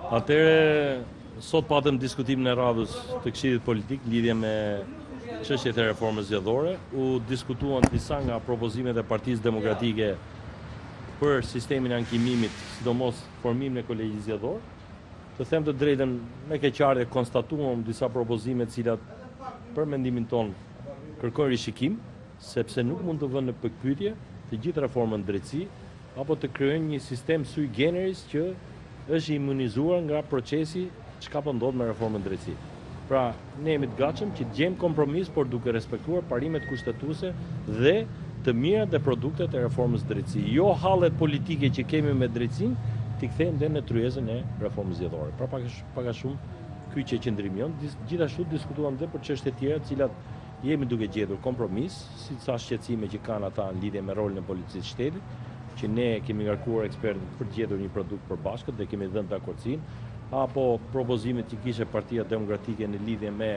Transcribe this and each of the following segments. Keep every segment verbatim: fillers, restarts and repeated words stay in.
Atëre, sot patëm diskutimin e radhës të Këshillit Politik lidhje me çështjet e reformës zgjedhore. U diskutuan disa nga propozimet e Partisë Demokratike për sistemin e ankimimit, sidomos formimin e kolegjit zgjedhor. Të them të drejtën, me keqardhje konstatuam disa propozime të cilat për mendimin ton kërkojnë rishikim, sepse nuk mund të vënë në pikpyetje të gjithë reformën drejtësi apo të krijojnë një sistem sui generis që është imunizuar nga procesi çka po ndodh me reformën drejtësi. Pra, ne jemi të gatshëm që të gjejmë kompromis, por duke respektuar parimet kushtetuese dhe të mirat dhe produktet e reformës drejtësi. Jo hallet politike që kemi me drejtësinë, t'i kthejmë dhe në tryezën e reformës zgjedhore. Pra pak pak a shumë ky që qëndrimi jon. Gjithashtu diskutuam dhe për çështje të tjera, të cilat jemi duke gjetur kompromis, si ca shqetësime që kanë ata në lidhje me rolin e policisë shtetit, që ne kemi ngarkuar ekspertët për të gjetur një produkt përbashkët dhe kemi dhënë dakordsinë, apo propozimet që kishte Partia Demokratike në lidhje me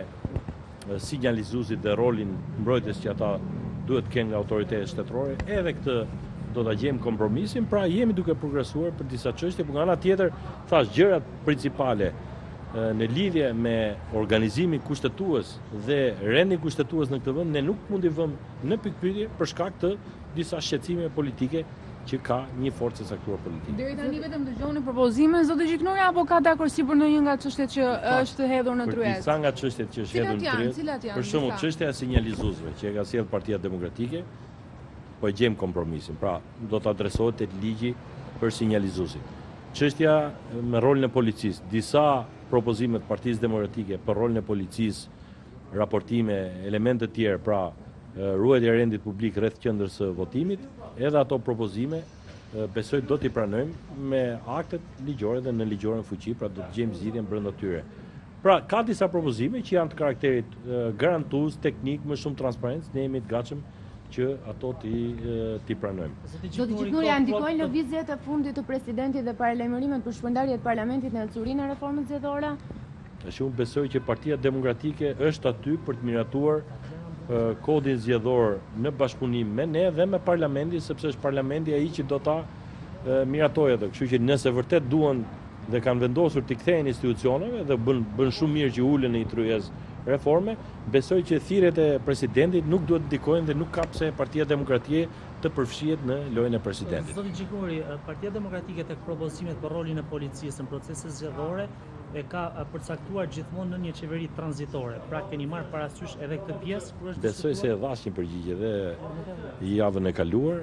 sinjalizuesit dhe rolin mbrojtës që ata duhet të kenë nga autoritetet shtetërore, edhe këtë do ta gjejmë kompromisin, pra jemi duke progresuar për disa çështje, por nga ana tjetër, thash, gjërat principale në lidhje me organizimin kushtetues dhe rendin kushtetues në këtë vend, ne nuk mund i vëmë në pikpyetje për shkak të disa shqetësime politike që ka një forcë e caktuar politike. Deri tani vetëm dëgjoni propozime, zotë Gjiknori, apo ka dakordsi për ndonjë nga çështjet që është hedhur në tryezë? Për disa nga çështjet që është hedhur në tryezë, për shembull çështja e sinjalizuesve që e ka sjellë Partia Demokratike, po e gjejmë kompromisin. Pra, do të adresohet tek ligji për sinjalizuesit. Çështja me rolin e policisë, disa propozime të Partisë Demokratike për rolin e policisë, raportime, elemente të tjera, pra ruajtja e rendit publik rreth qendrës së votimit, edhe ato propozime besoj do t'i pranojmë me aktet ligjore dhe në ligjore në fuqi, pra do të gjejmë zgjidhjen brenda tyre. Pra, ka disa propozime që janë të karakterit garantues, teknik, më shumë transparencë, ne jemi të gatshëm që ato t'i pranojmë. Zotë Gjiknori, ndikojnë lëvizjet e fundit të presidentit dhe paralajmërimet për shpërndarje të parlamentit në ecurinë e reformës zgjedhore? Tash unë besoj që Partia Demokratike është aty për të miratuar kodin zgjedhor në bashkëpunim me ne dhe me parlamentin, sepse është parlamenti ai që do ta miratojë atë. Kështu që nëse vërtet duan dhe kanë vendosur t'i kthejnë institucioneve dhe bën bën shumë mirë që ulen në një tryezë reforme, besoj që thirrjet e presidentit nuk duhet të ndikojnë dhe nuk ka pse Partia Demokratike të përfshihet në lojën e presidentit. Zoti Gjikuri, Partia Demokratike tek propozimet për rolin e policisë në proceset zgjedhore e ka përcaktuar gjithmonë në një qeveri tranzitore. Pra keni marrë parasysh edhe këtë pjesë kur është Besoj se e dhash një përgjigje dhe javën e kaluar,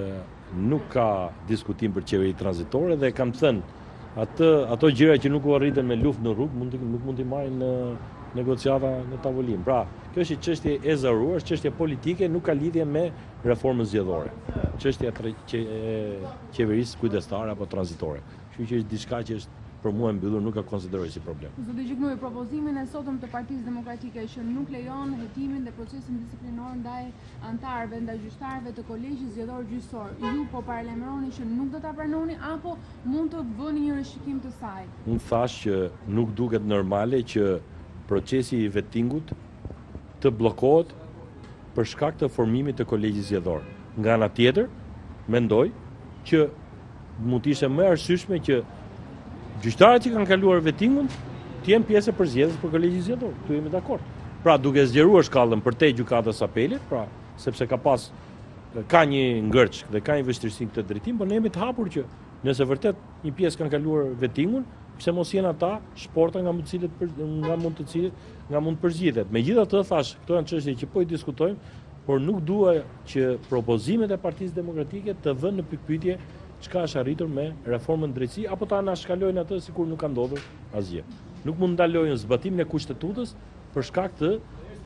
nuk ka diskutim për qeveri tranzitore dhe kam thënë atë ato gjëra që nuk u arritën me luftë në rrugë mund nuk mund t'i marrin në negociata në tavolinë. Pra, kjo është çështje e zaruar, çështje politike, nuk ka lidhje me reformën zgjedhore. Çështja e qeverisë kujdestare apo tranzitore. Kështu që është diçka që është për mua mbyllur, nuk ka konsideroj si problem. Zotë Gjiknori, propozimin e sotëm të Partisë Demokratike që nuk lejon hetimin dhe procesin disiplinor ndaj antarëve, ndaj gjyqtarëve të kolegjit zgjedhor gjyqësor, ju po paralajmëroni që nuk do ta pranoni apo mund të bëni një rishikim të saj? Unë thash që nuk duket normale që procesi i vettingut të bllokohet për shkak të formimit të kolegjit zgjedhor. Nga ana tjetër, mendoj që mund të ishte më arsyeshme që gjyqtarët që kanë kaluar vettingun të jenë pjesë e përzgjedhjes për kolegjin zgjedhor. Tu jemi dakord. Pra, duke zgjeruar shkallën për te gjykatës apelit, pra, sepse ka pas ka një ngërç dhe ka një vështirësi në këtë drejtim, por ne jemi të hapur që nëse vërtet një pjesë kanë kaluar vettingun, pse mos jenë ata shporta nga mund të cilët nga mund të cilët nga mund të përzgjidhet. Megjithatë, thash, këto janë çështje që po i diskutojmë, por nuk dua që propozimet e Partisë Demokratike të vënë në pikpyetje çka është arritur me reformën drejtësi apo ta anashkalojnë atë sikur nuk ka ndodhur asgjë. Nuk mund ndalojnë zbatimin e kushtetutës për shkak të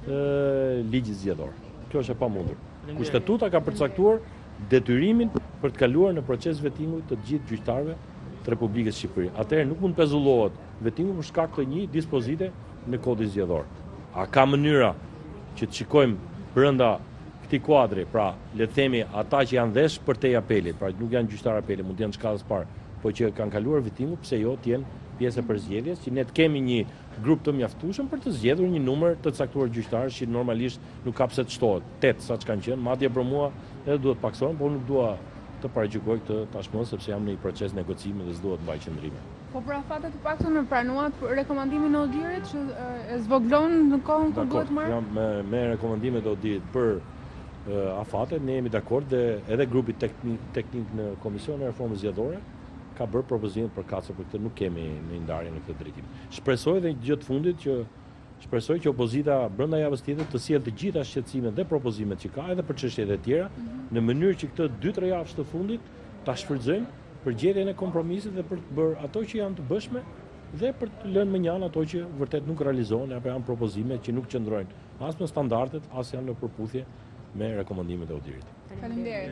ligjit zgjedhor. Kjo është e pamundur. Kushtetuta ka përcaktuar detyrimin për të kaluar në proces vettingu të gjithë gjyqtarëve të Republikës Shqipëri. Atëherë nuk mund pezullohet vettingu për shkak të një dispozite në kodin zgjedhor. A ka mënyra që të shikojmë brenda këtij kuadri, pra le të themi ata që janë vesh për te apelit, pra nuk janë gjyqtar apelit, mund të jenë shkallës parë, po që kanë kaluar vettingu, pse jo të jenë pjesë e përzgjedhjes, që ne të kemi një grup të mjaftueshëm për të zgjedhur një numër të caktuar gjyqtarësh që normalisht nuk ka pse të shtohet. Tet saç kanë qenë, madje për mua edhe duhet paksohen, por nuk dua të paragjykoj këtë tashmë sepse jam në një proces negociimi dhe s'dua të mbaj qendrime. Po për afatet të paktën në pranuat për rekomandimin e Odirit që e zvoglon në kohën kur duhet marrë? Jam me, me rekomandimet e Odirit për uh, afatet, ne jemi dakord dhe edhe grupi teknik, teknik në Komisionin e Reformës Zgjedhore ka bërë propozime për kacë për këtë, nuk kemi në ndarje në këtë drejtim. Shpresoj dhe gjë të fundit që shpresoj që opozita brenda javës tjetër të sjellë të gjitha shqetësimet dhe propozimet që ka edhe për çështjet e tjera, mm -hmm. në mënyrë që këtë dy tre javë të fundit ta shfrytëzojmë për gjetjen e kompromisit dhe për të bërë ato që janë të bëshme dhe për të lënë më njanë ato që vërtet nuk realizohen apo janë propozime që nuk qëndrojnë as në standardet, as janë në përputhje me rekomandimet e Odirit. Faleminderit.